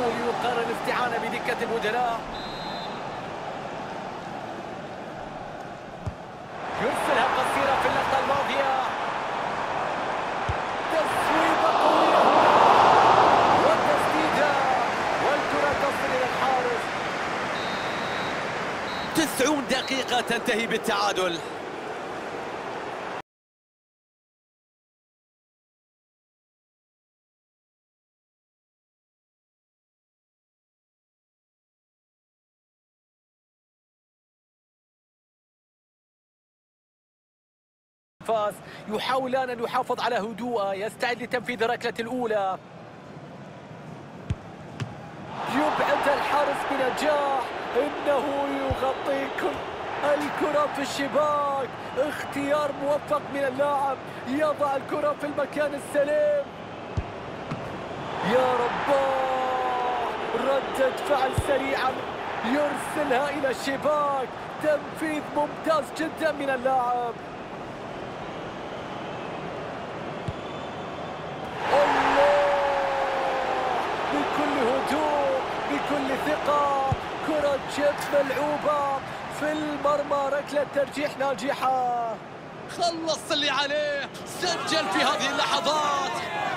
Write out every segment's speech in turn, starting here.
يقرر الاستعانة بدكة البدلاء. يرسلها قصيرة في اللقطة الماضية. تسويبة قوية والتسديدة والكرة تصل إلى الحارس. 90 دقيقة تنتهي بالتعادل. يحاولان أن يحافظ على هدوءه، يستعد لتنفيذ الركلة الأولى. يبعد الحارس بنجاح، إنه يغطي الكرة في الشباك. اختيار موفق من اللاعب، يضع الكرة في المكان السليم. يا رباه، ردة فعل سريعة، يرسلها إلى الشباك. تنفيذ ممتاز جدا من اللاعب. بكل هدوء بكل ثقة، كرة جت ملعوبة في المرمى، ركلة ترجيح ناجحة. خلص اللي عليه، سجل في هذه اللحظات.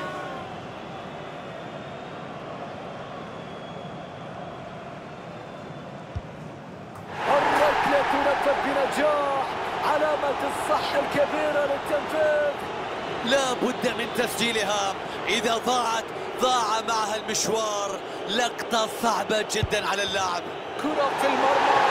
الركلة تنفذ بنجاح، علامة الصح الكبيرة للتنفيذ. لا بد من تسجيلها، إذا ضاعت ضاع معها المشوار. لقطة صعبة جدا على اللاعب. كرة في المرمى